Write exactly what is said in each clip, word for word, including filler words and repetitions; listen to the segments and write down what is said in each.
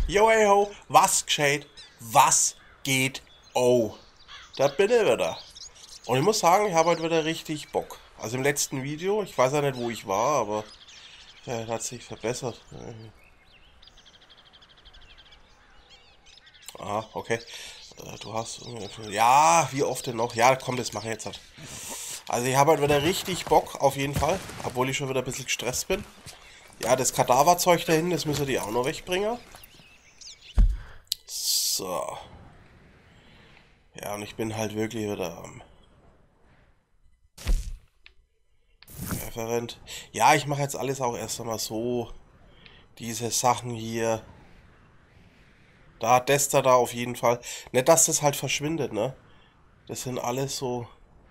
Yo, hey ho, was gescheit? Was geht? Oh, da bin ich wieder. Und ich muss sagen, ich habe heute wieder richtig Bock. Also im letzten Video, ich weiß ja nicht, wo ich war, aber ja, hat sich verbessert. Ah, okay. Äh, Du hast... Ja, wie oft denn noch? Ja, komm, das mache ich jetzt halt. Also ich habe heute wieder richtig Bock, auf jeden Fall. Obwohl ich schon wieder ein bisschen gestresst bin. Ja, das Kadaverzeug da hinten, das müssen die auch noch wegbringen. So. Ja, und ich bin halt wirklich wieder am Referent. Ja, ich mache jetzt alles auch erst einmal so. Diese Sachen hier. Da, das da, da auf jeden Fall. Nicht, dass das halt verschwindet, ne? Das sind alles so...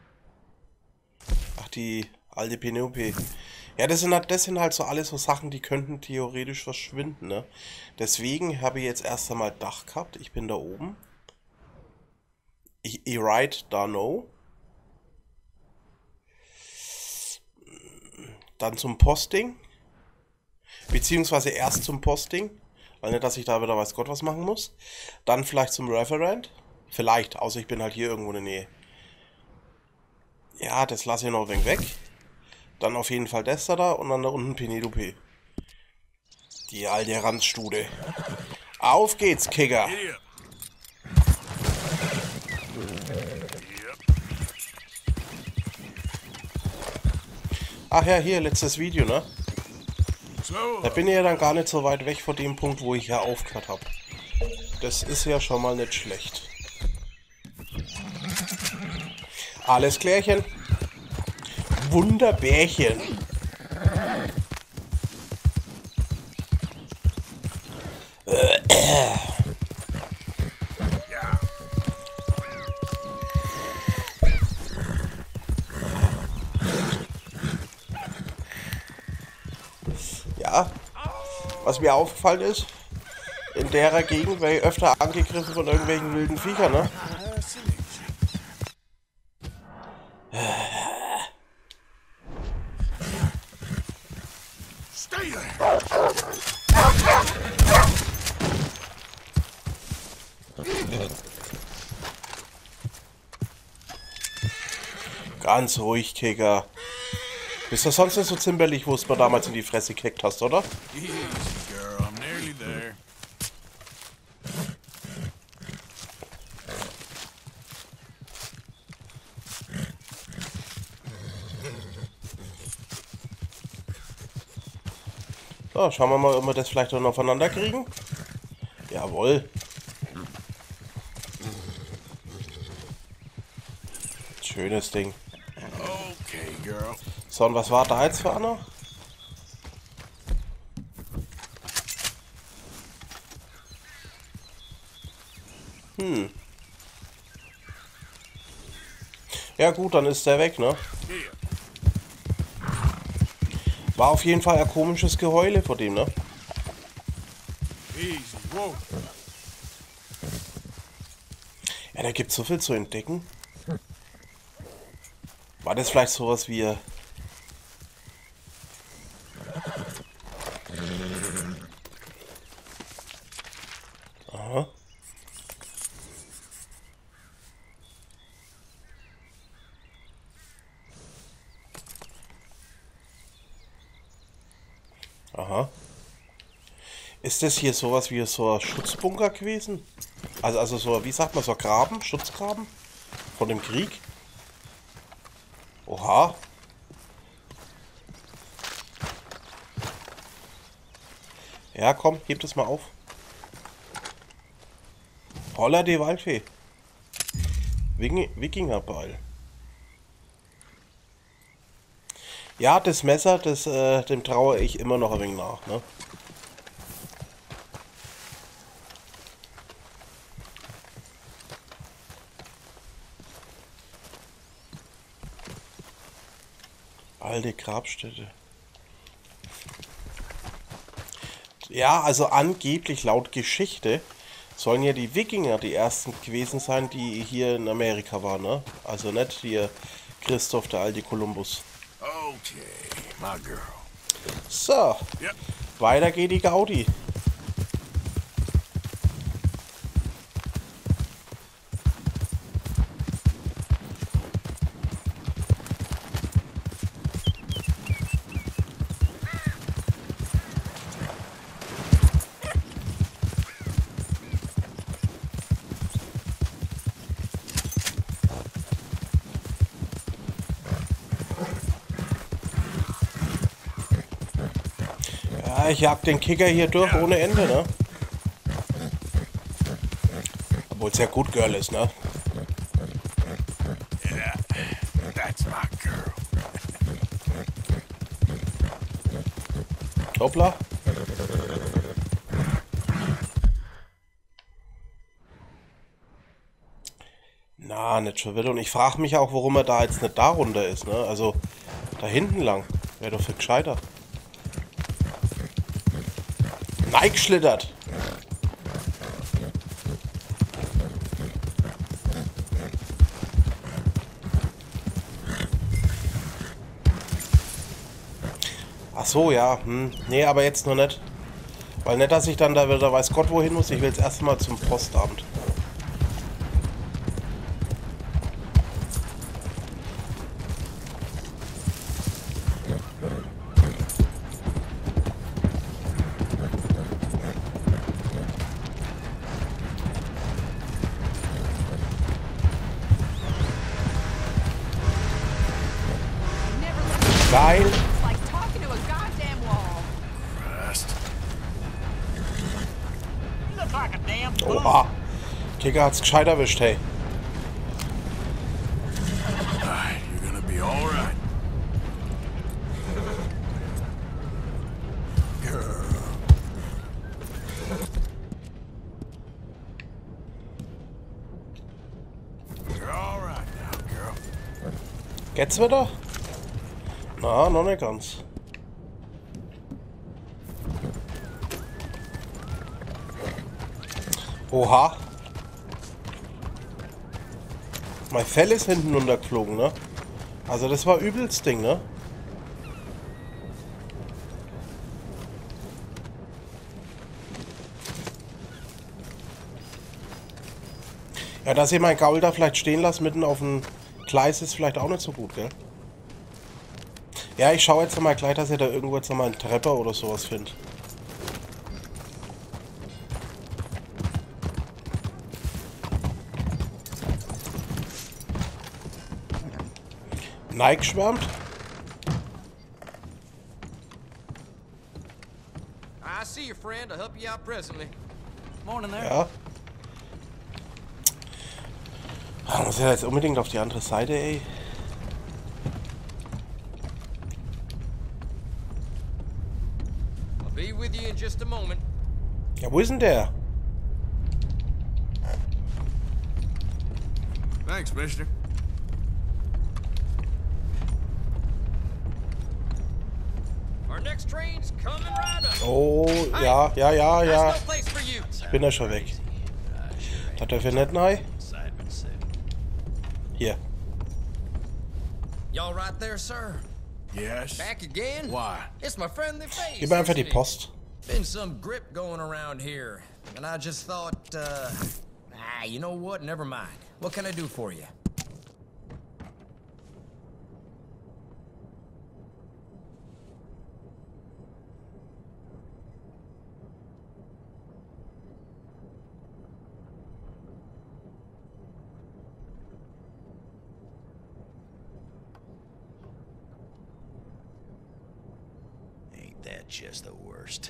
Ach, die alte Penelope. Ja, das sind, halt, das sind halt so alles so Sachen, die könnten theoretisch verschwinden, ne? Deswegen habe ich jetzt erst einmal Dach gehabt. Ich bin da oben. Ich, ich ride da no. Dann zum Posting. Beziehungsweise erst zum Posting. Weil nicht, dass ich da wieder weiß Gott was machen muss. Dann vielleicht zum Referent. Vielleicht, außer ich bin halt hier irgendwo in der Nähe. Ja, das lasse ich noch ein wenig weg. Dann auf jeden Fall das da und dann da unten Penelope. Die alte Ranzstude. Auf geht's, Kicker. Ach ja, hier, letztes Video, ne? Da bin ich ja dann gar nicht so weit weg von dem Punkt, wo ich ja aufgehört habe. Das ist ja schon mal nicht schlecht. Alles klärchen. Wunderbärchen. Ja, was mir aufgefallen ist, in der Gegend werde ich öfter angegriffen von irgendwelchen wilden Viechern, ne? Ganz ruhig, Kicker. Bist du sonst nicht so zimperlich, wo es mir damals in die Fresse gekickt hast, oder? Easy, girl. I'm nearly there. So, schauen wir mal, ob wir das vielleicht noch aufeinander kriegen. Jawohl. Schönes Ding. Okay, girl. So, und was war da jetzt für einer? Hm. Ja gut, dann ist der weg, ne? Here. War auf jeden Fall ein komisches Geheule vor dem, ne? Easy. Whoa. Ja, da gibt's so viel zu entdecken. War das vielleicht sowas wie... Aha. Aha. Ist das hier sowas wie so ein Schutzbunker gewesen? Also, also so, wie sagt man, so ein Graben, Schutzgraben? Von dem Krieg? Oha. Ja, komm, heb das mal auf. Holla die Waldfee. Wing- Wikingerbeil. Ja, das Messer, das, äh, dem traue ich immer noch ein wenig nach, ne? Alte Grabstätte. Ja, also angeblich laut Geschichte sollen ja die Wikinger die ersten gewesen sein, die hier in Amerika waren, ne? Also nicht hier Christoph, der alte Kolumbus. Okay, my girl. So, Yep. weiter geht die Gaudi. ich jag den Kicker hier durch ohne Ende, ne? Obwohl es ja gut Girl ist, ne? Yeah, that's my girl. Hoppla. Na, nicht schon wieder. Und ich frage mich auch, warum er da jetzt nicht da runter ist, ne? Also, da hinten lang. Wäre doch viel gescheiter. Nein, geschlittert. Ach so, ja. Hm. Nee, aber jetzt noch nicht. Weil nicht, dass ich dann da wieder weiß Gott wohin muss. Ich will jetzt erstmal zum Postamt. Geil. Like talking to a goddamn wall. Christ. You look like a damn fool. Oha. Kicker hat's gescheit erwischt, hey. Alright, you're gonna be alright. Girl. You're alright now, girl. Geht's wieder? Na, noch nicht ganz. Oha. Mein Fell ist hinten runtergeflogen, ne? Also das war übelst Ding, ne? Ja, dass ihr mein Gaul da vielleicht stehen lasst mitten auf dem Gleis ist vielleicht auch nicht so gut, gell? Ja, ich schaue jetzt mal gleich, dass ihr da irgendwo jetzt nochmal einen Trepper oder sowas findet. Nike schwärmt. I see your friend. I'll help you out presently. Morning there. Ja. Ah, muss ja jetzt unbedingt auf die andere Seite, ey. I'll be with you in just a moment. Ja, wo ist denn der? Thanks, mister. Our next train's coming right up. Oh, ja, ja, ja, ja. There's no place for you. Ich bin ja schon weg. Hat er für nicht nein? Hier. Y'all right there, sir? Yes. Back again? Why? It's my friendly face. Gib mir einfach die isn't it? Post. Been some grip going around here, and I just thought, uh, ah, you know what? Never mind. What can I do for you? Ain't that just the worst?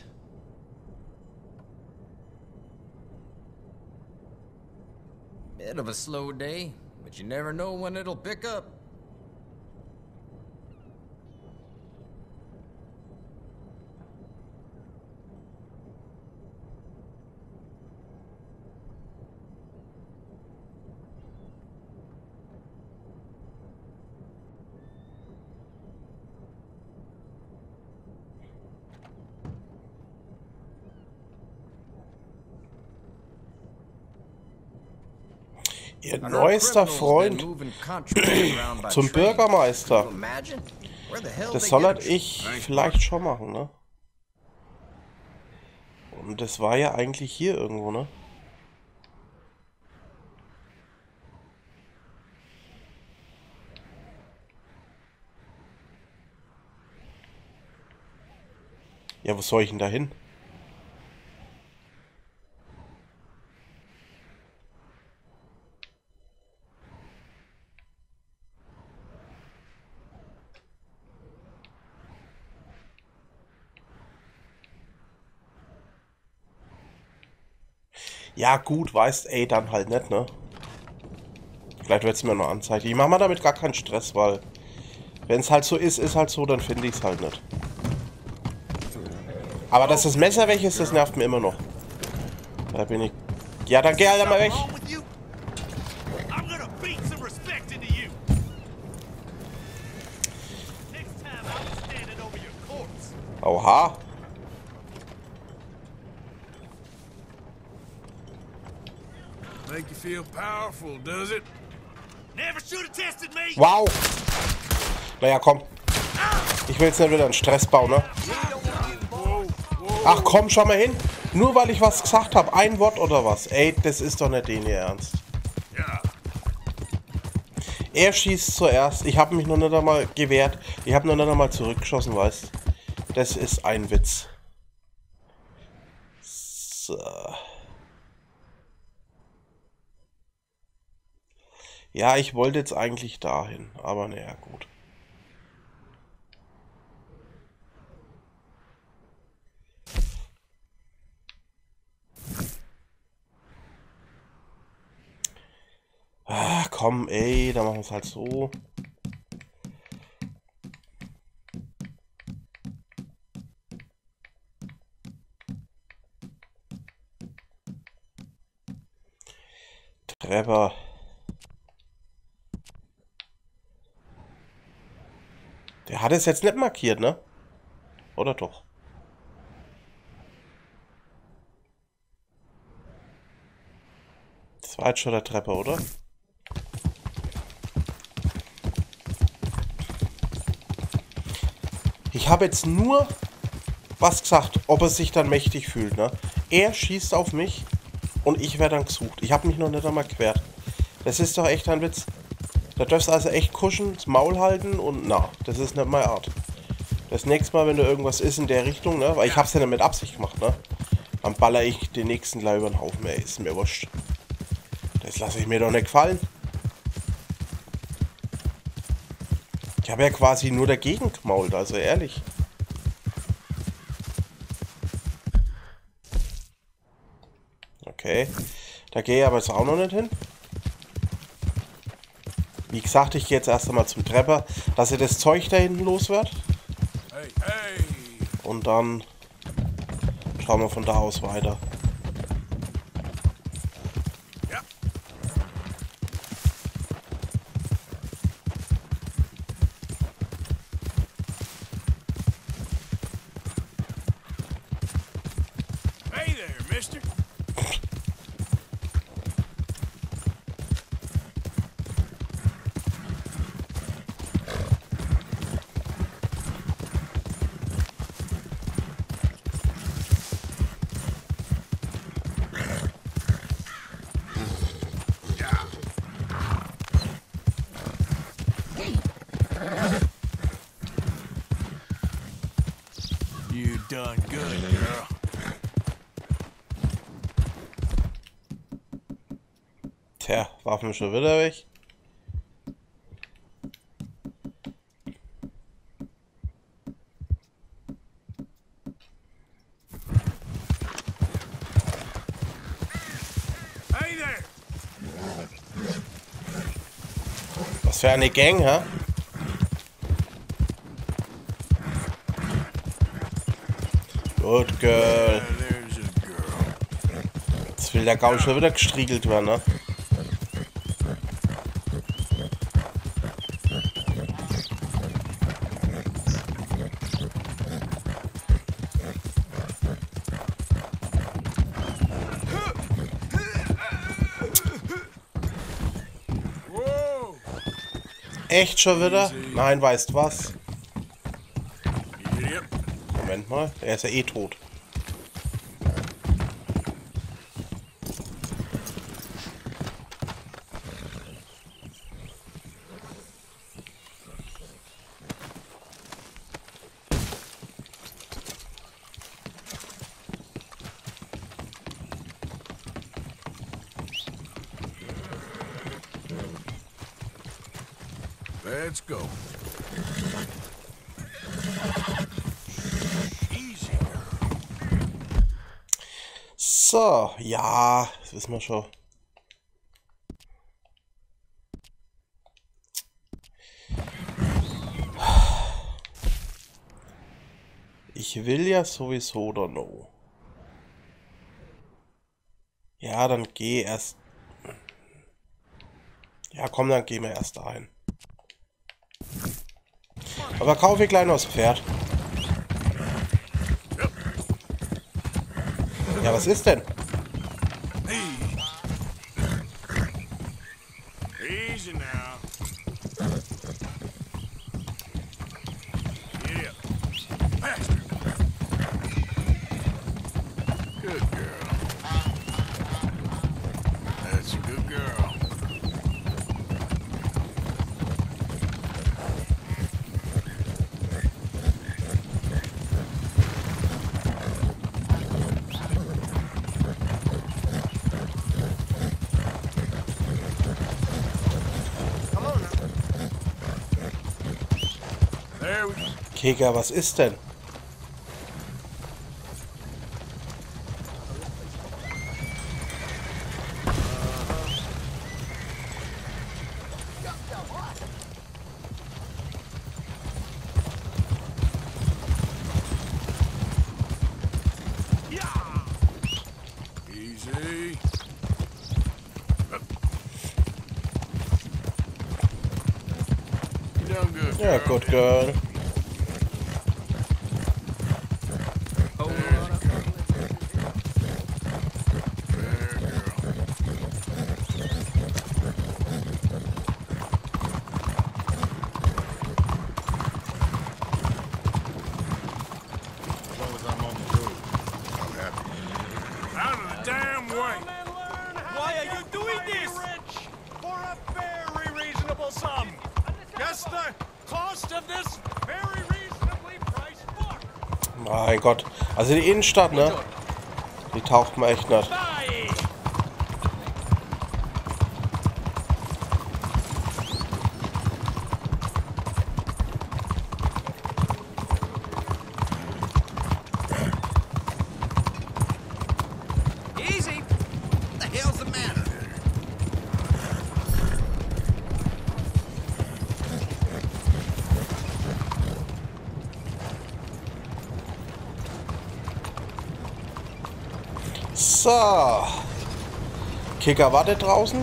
Bit of a slow day, but you never know when it'll pick up. Ihr I heard neuester criminals Freund been moving contraband around by zum train. Bürgermeister. Imagine where the hell Das they soll get halt it? ich vielleicht schon machen, ne? Und das war ja eigentlich hier irgendwo, ne? Ja, wo soll ich denn da hin? Ja, gut, weißt, ey, dann halt nicht, ne? Vielleicht wird es mir noch anzeigen. Ich mache mir damit gar keinen Stress, weil wenn es halt so ist, ist halt so, dann finde ich es halt nicht. Aber dass das Messer weg ist, das nervt mir immer noch. Da bin ich... Ja, dann geh halt mal weg. Oha. Make you feel powerful, does it? Never should have tested me. Wow. Naja, komm. Ich will jetzt nicht wieder einen Stress bauen, ne? Ach komm, schau mal hin. Nur weil ich was gesagt habe. Ein Wort oder was? Ey, das ist doch nicht den hier ernst. Ja. Er schießt zuerst. Ich habe mich noch nicht einmal gewehrt. Ich habe noch nicht einmal zurückgeschossen, weißt du? Das ist ein Witz. So. Ja, ich wollte jetzt eigentlich dahin. Aber naja, gut. Ah, komm, ey, dann machen wir es halt so. Trevor. Der hat es jetzt nicht markiert, ne? Oder doch? Das war jetzt schon der Trepper, oder? Ich habe jetzt nur was gesagt, ob er sich dann mächtig fühlt, ne? Er schießt auf mich und ich werde dann gesucht. Ich habe mich noch nicht einmal quert. Das ist doch echt ein Witz. Da darfst du also echt kuschen, das Maul halten und na, das ist nicht meine Art. Das nächste Mal, wenn da irgendwas ist in der Richtung, ne? Weil ich hab's ja nicht mit Absicht gemacht, ne? Dann baller ich den nächsten gleich über den Haufen, ey. Ist mir wurscht. Das lasse ich mir doch nicht gefallen. Ich habe ja quasi nur dagegen gemault, also ehrlich. Okay. Da gehe ich aber jetzt auch noch nicht hin. Wie gesagt, ich gehe jetzt erst einmal zum Trepper, dass er das Zeug da hinten los wird. Hey, hey. Und dann schauen wir von da aus weiter. Ja. Hey there, mister. You done good, girl. Tja, Waffen schon wieder weg. Hey there. Was für eine Gang, hä? Good girl. Uh, there's a girl. Jetzt will der Gaul schon wieder gestriegelt werden, ne? Whoa. Echt schon wieder? Nein, weißt was? Idiot. Moment mal, er ist ja eh tot. Let's go. Easy, girl. So, ja, das wissen wir schon. Ich will ja sowieso oder no. Ja, dann geh erst. Ja, komm, dann gehen wir erst dahin. Aber kaufe ich gleich noch das Pferd. Ja, was ist denn? Easy now. Get up. Faster. Good girl. That's a good girl. There we go. Kicker, was ist denn? Easy. You done good, Ja, girl. good girl. There, girl. As long as I'm on the road, I'm happy. Out of the damn way. Why are you doing this? Rich for a very reasonable sum. Just the cost of this very reasonably priced book. Mein Gott. Also die Innenstadt, ne? Die taucht mir echt nicht. Bye. Easy. What the hell's the matter? So. Kicker wartet draußen.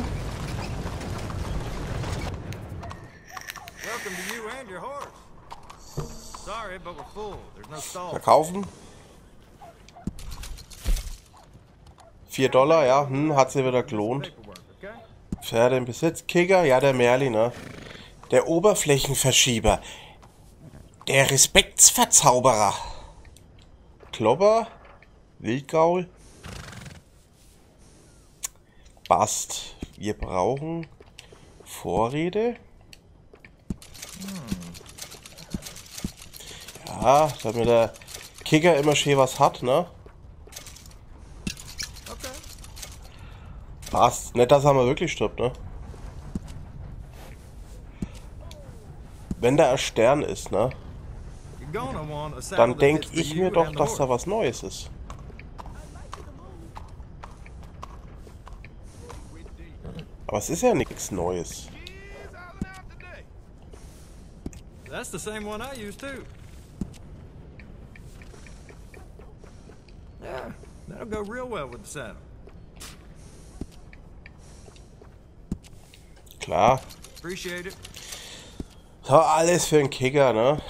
Welcome to you and your horse. Sorry, but we're full. There's no stall. Verkaufen. vier Dollar, ja. Hm, hat sie wieder gelohnt. Paperwork, okay? Pferde im Besitz. Kicker, ja, der Merlin, ne? Der Oberflächenverschieber. Der Respektsverzauberer. Klopper. Wildgaul. Bast. Wir brauchen Vorräte. Ja, damit der Kicker immer schön was hat, ne? Okay. Passt. Nicht, dass er mal wirklich stirbt, ne? Wenn da ein Stern ist, ne? You're gonna want a saddle Dann that denke fits for ich you mir doch, and the dass horse. da was Neues ist. Aber es ist ja nichts Neues. That's the same one I use too. Yeah, that'll go real well with the saddle. Klar. Appreciate it. So, alles für den Kicker, ne?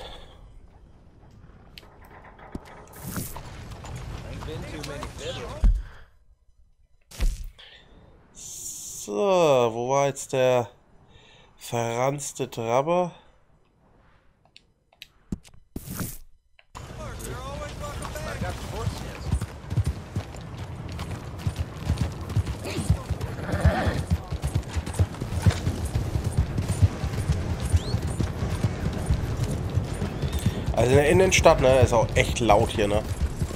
So, wo war jetzt der verranzte Trabber? Also in der Innenstadt, ne, ist auch echt laut hier, ne?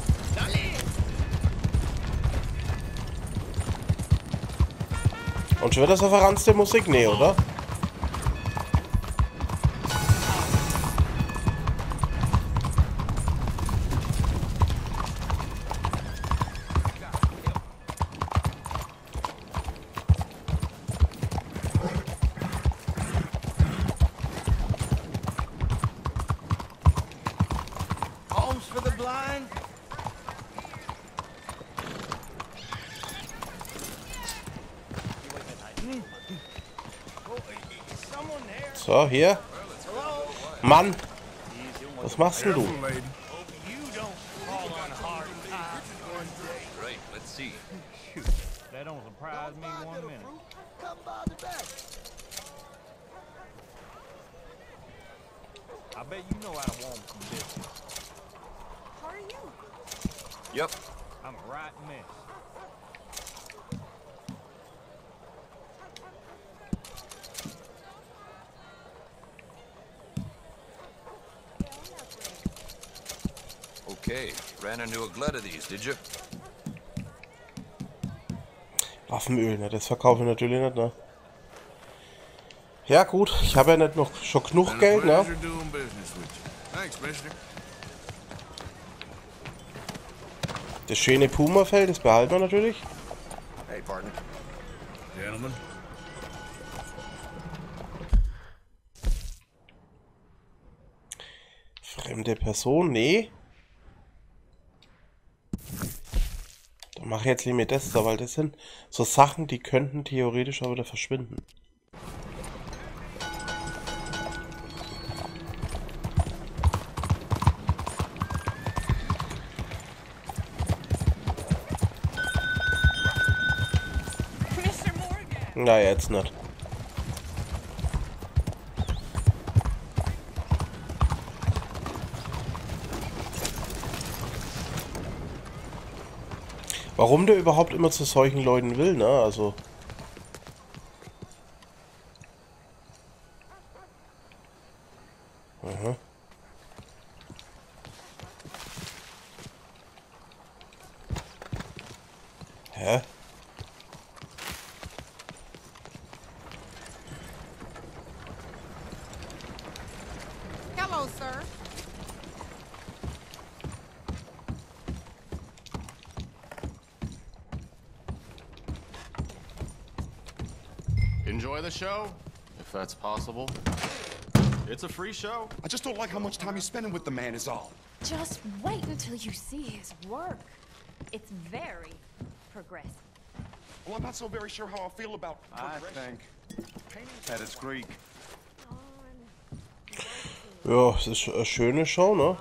Und schon wieder so verranzte Musik? Nee, oder? So, hier. Mann. Was machst denn du? Right, let's see. That don't surprise me one minute. I bet you know how to warm some biscuits. How are you? Yep. I'm a right mess. Okay, ran into a glut of these, did you? Waffenöl, ne? Das verkaufe ich natürlich nicht, ne? Ja gut, ich habe ja nicht noch schon genug Geld, ne? Pleasure doing business with you. Thanks, mister. Das schöne Puma-Fell, das behalten wir natürlich. Hey, partner. Gentlemen. Fremde Person, nee. Dann mache ich jetzt lieber das da, weil das sind so Sachen, die könnten theoretisch auch wieder verschwinden. Mister Morgan! Na, jetzt nicht. Warum der überhaupt immer zu solchen Leuten will, ne? Also. Aha. Hä? Hello, sir. Enjoy the show, if that's possible. It's a free show. I just don't like how much time you're spending with the man is all. Just wait until you see his work. It's very progressive. Well, I'm not so very sure how I feel about I progression. think that it's Greek. Ja, es ist eine schöne Show, ne?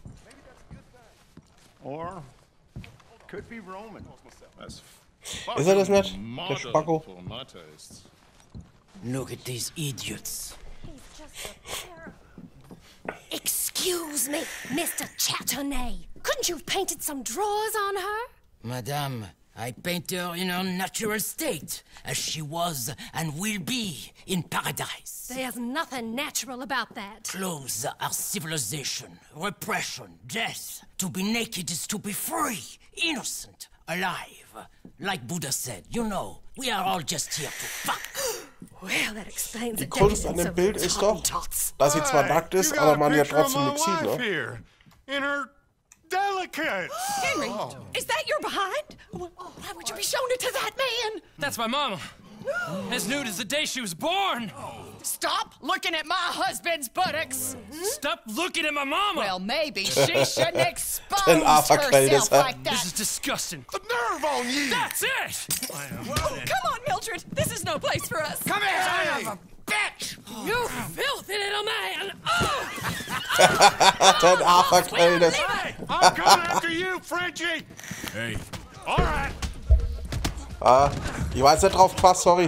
Or could be Roman. That's Ist er das nicht? Der modern Spacko. for my tastes. Look at these idiots. He's just a pair. Excuse me, Mister Chatternet. Couldn't you have painted some drawers on her? Madame, I paint her in her natural state, as she was and will be in paradise. There's nothing natural about that. Clothes are civilization, repression, death. To be naked is to be free, innocent, alive. Like Buddha said, you know, we are all just here to fuck. Well, that explains Die the Kunst an decadence dem of Bild those ist doch, Hottentots. dass sie zwar nackt ist, You got aber a man ja picture of trotzdem my nichts sieht, wife ne? here, in her delicates. Henry, is that your behind? Why would you be showing it to that man? That's my mama. As nude as the day she was born. Stop looking at my husband's buttocks. Stop looking at my mama. Well, maybe she shouldn't expose Den Arferquell, das herself er- like This that. is disgusting. The nerve on you! That's it. Come on, Mildred. This is no place for us. Come here, son of a bitch. You filthy little man. Oh, Den Arferquell, das... Hey, I'm coming after you, Frenchie! Hey, All right. Ah, ich weiß nicht drauf gepasst, sorry.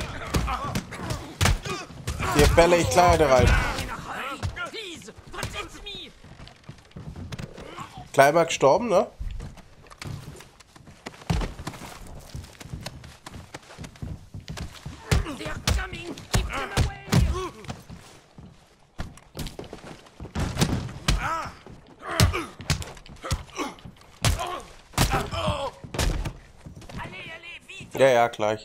Hier bälle ich gleich eine rein. please, protect me. Gleich mal gestorben, ne? They're coming. Keep them away. Allez, allez, vite. Ja, ja, gleich.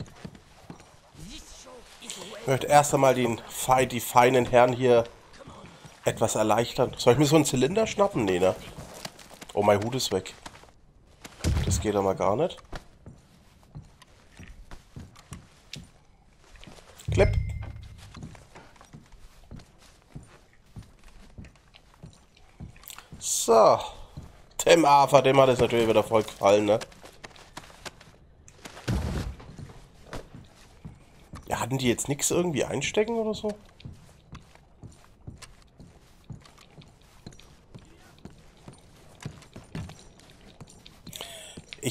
Ich möchte erst einmal den, Fe- die feinen Herren hier etwas erleichtern. Soll ich mir so einen Zylinder schnappen? Nee, ne? Oh, mein Hut ist weg. Das geht aber gar nicht. Klipp. So. Dem Afer, dem hat es natürlich wieder voll gefallen, ne? Ja, hatten die jetzt nichts irgendwie einstecken oder so?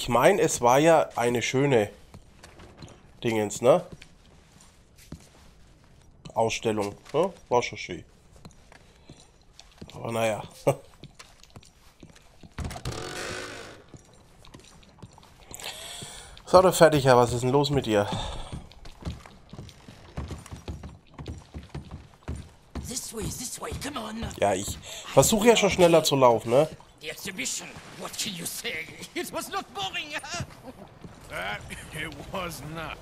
ich meine, es war ja eine schöne Dingens, ne? Ausstellung, ne? War schon schön. Aber naja. So, du fertig, ja, was ist denn los mit dir? This way, this way, come on. Ja, ich versuche ja schon schneller zu laufen, ne? The exhibition, what can you say? It was not boring. That it was not.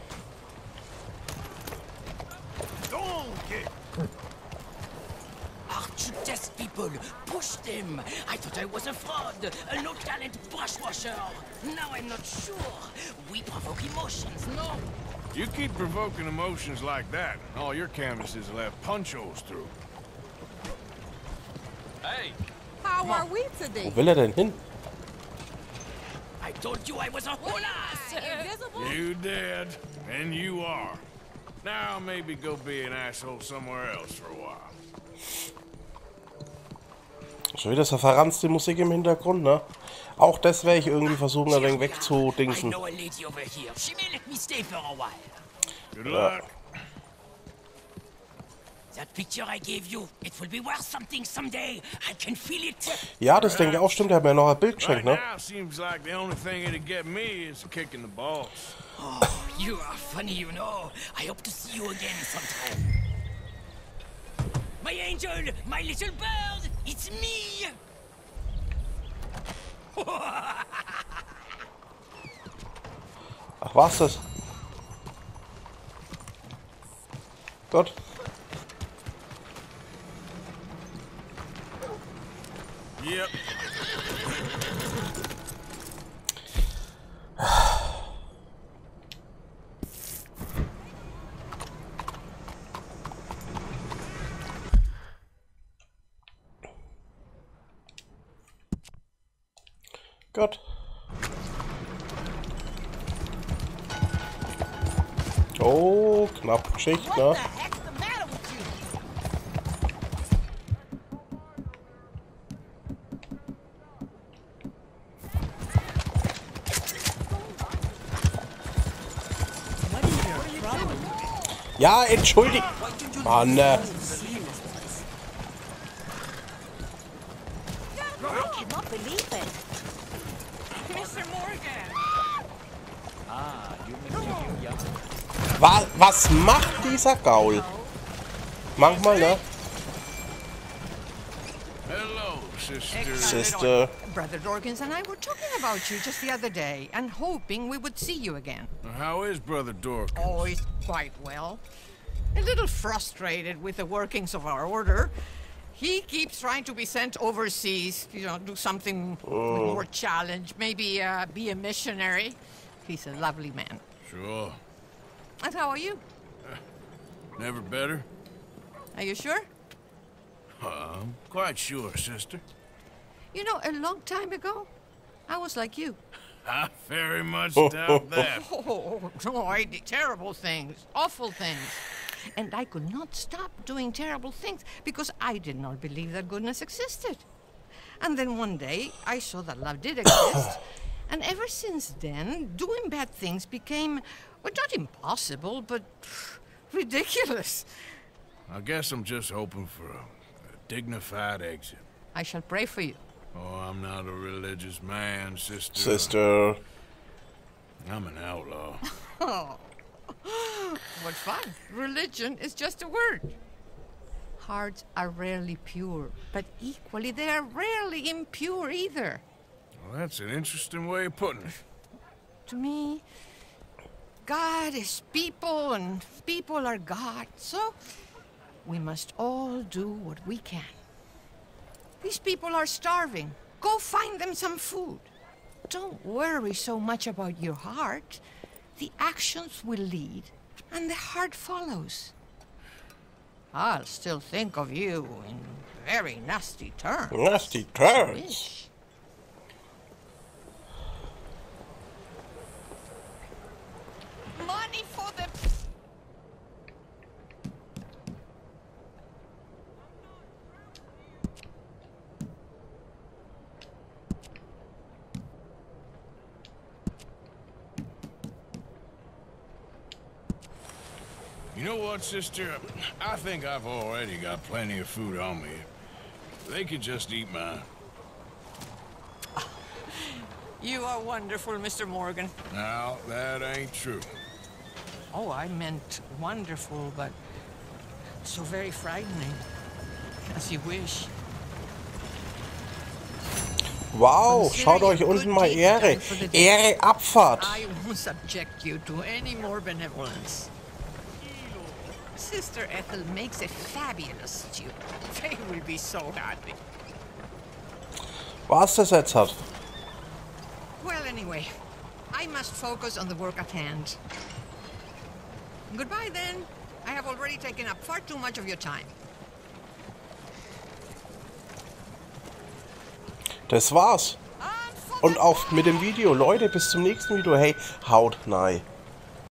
Donkey! Aren't you test people? Push them. I thought I was a fraud, a no-talent brushwasher. Now I'm not sure. We provoke emotions, no? You keep provoking emotions like that, and all your canvases will have punch holes through. Hey! How are we today? Wo will er denn hin? I told you I was a whole ass. Invisible? You did, and you are. Now maybe go be an asshole somewhere else for a while. Schon wieder so verranzte Musik im Hintergrund, ne? Auch das werde ich irgendwie versuchen, ein wenig wegzudingsen. I know a lady over here. She may let me stay for a while. Good luck. That picture I gave you, it will be worth something someday. I can feel it. Ja, das denke ich auch, stimmt. Er hat mir noch ein Bild geschenkt, Right ne? now seems like the only thing it'd get me is kicking the balls. Oh, you are funny, you know. I hope to see you again sometime. My angel, my little bird, it's me. Ach, war's das? Gott. Yep. Gott. Oh, knapp Geschichte, ne? Ja, entschuldigt. Mann. Ne. Was, was macht dieser Gaul? Manchmal, ne? Hello, sister. Sister. Brother Dorkins and I were talking about you just the other day and hoping we would see you again. How is Brother Dork? Oh, he's quite well. A little frustrated with the workings of our order. He keeps trying to be sent overseas, you know, do something Oh. with more challenge, maybe uh, be a missionary. He's a lovely man. Sure. And how are you? Never better? Are you sure? Uh, I'm quite sure, sister. You know, a long time ago, I was like you. I very much doubt that. Oh, no, I did terrible things, awful things. And I could not stop doing terrible things because I did not believe that goodness existed. And then one day, I saw that love did exist. And ever since then, doing bad things became, well, not impossible, but ridiculous. I guess I'm just hoping for a, a dignified exit. I shall pray for you. Oh, I'm not a religious man, sister. Sister. I'm an outlaw. Oh, what fun. Religion is just a word. Hearts are rarely pure, but equally they are rarely impure either. Well, that's an interesting way of putting it. To me, God is people and people are God, so we must all do what we can. These people are starving. Go find them some food. Don't worry so much about your heart. The actions will lead, and the heart follows. I'll still think of you in very nasty terms. Nasty terms. Money for the... You know what, sister? I think I've already got plenty of food on me. They could just eat mine. You are wonderful, Mister Morgan. Now, that ain't true. Oh, I meant wonderful, but so very frightening. As you wish. Wow, schaut euch unten mal Ehre. Ehre Abfahrt. I won't subject you to any more benevolence. Sister Ethel makes a fabulous stew. They will be so happy. Was das jetzt hat? Well, anyway, I must focus on the work at hand. Goodbye, then. I have already taken up far too much of your time. Das war's. Und auch mit dem Video. Leute, bis zum nächsten Video. Hey, haut rein.